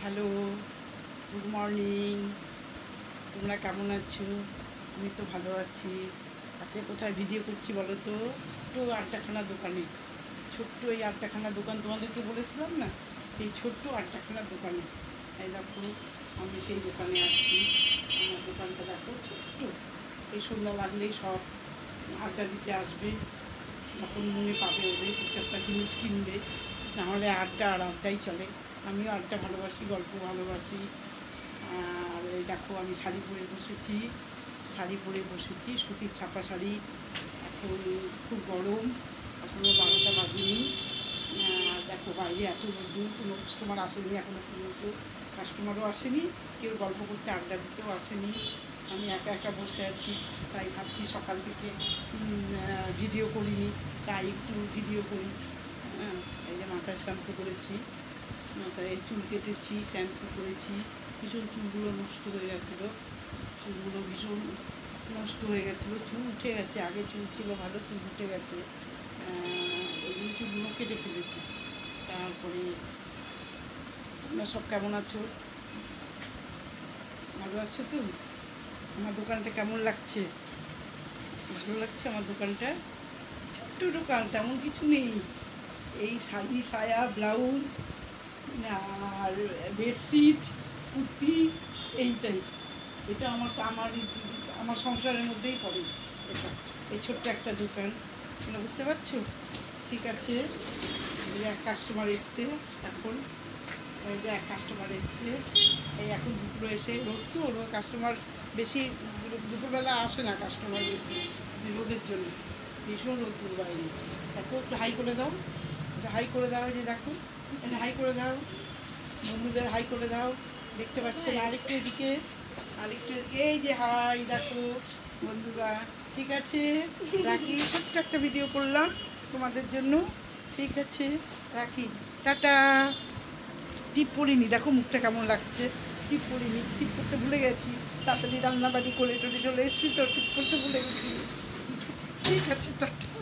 Hello, good morning. তোমরা কেমন আছো? আমি তো ভালো আছি। আজকে কোথায় ভিডিও করছি বলো তো? ছোট্ট আড্ডাখানা দোকানে, ছোট্ট এই আড্ডাখানা দোকান তোমাদেরকে বলেছিলাম না, সেই ছোট্ট আড্ডাখানা দোকানে। এই দেখো, আমি সেই দোকানে আছি। আমার দোকানটা দেখো, ছোট্ট। এই সন্ধ্যা লাগলেই সব আড্ডা দিতে আসবে, যখন মনে পাবে ওদের কিছু একটা জিনিস কিনবে, নাহলে আড্ডা আর আড্ডাই চলে। আমিও আড্ডা ভালোবাসি, গল্প ভালোবাসি। আর এই দেখো, আমি শাড়ি পরে বসেছি, সুতির ছাপা শাড়ি। এখন খুব গরম, এখনও 12টা বাজেনি। আর দেখো, বাইরে এত রোদ্দুর, কোনো কাস্টমার আসেনি এখনও পর্যন্ত। কাস্টমারও আসেনি, কেউ গল্প করতে আড্ডা দিতেও আসেনি। আমি একা একা বসে আছি, তাই ভাবছি সকাল থেকে ভিডিও করিনি, তাই একটু ভিডিও করি। এই যে মাথায় শ্যাম্পু করেছি, মাথায় চুল কেটেছি, শ্যাম্পু করেছি। ভীষণ চুলগুলো নষ্ট হয়ে গেছিলো, চুল উঠে গেছে। আগে চুল ছিল ভালো, চুল উঠে গেছে। ওই চুলগুলো কেটে ফেলেছি। তারপরে তোমরা সব কেমন আছো? ভালো আছো তো? আমার দোকানটা কেমন লাগছে? ভালো লাগছে আমার দোকানটা? ছোট্ট দোকান, তেমন কিছু নেই। এই শাড়ি, সায়া, ব্লাউজ আর বেডশিট, কুর্তি, এইটাই। এটা আমার সংসারের মধ্যেই পড়ে। এটা এই ছোট্ট একটা দোকান, তোমরা বুঝতে পারছো? ঠিক আছে। এক কাস্টমার এসছে এখন, এক কাস্টমার এসছে। এই এখন দুপুরে এসে, রোদ তো, কাস্টমার বেশি দুপুরবেলা আসে না, কাস্টমার বেশি রোদের জন্য। ভীষণ রোদ্দুর বাইরে। দেখো, একটু হাই করে দাও, এটা হাই করে দাও। যে দেখো, এটা হাই করে দাও, বন্ধুদের হাই করে দাও। দেখতে পাচ্ছেন? আরেকটু এদিকে, এই যে হাই, দেখো বন্ধুরা। ঠিক আছে, রাখি। ছোট্ট একটা ভিডিও করলাম তোমাদের জন্য। ঠিক আছে, রাখি, টাটা। টিপ পরিনি, দেখো মুখটা কেমন লাগছে। টিপ পরিনি, টিপ করতে ভুলে গেছি। তাড়াতাড়ি রান্নাবাড়ি করে চলে এসেছি তো, টিপ করতে ভুলে গেছি। ঠিক আছে, টাটা।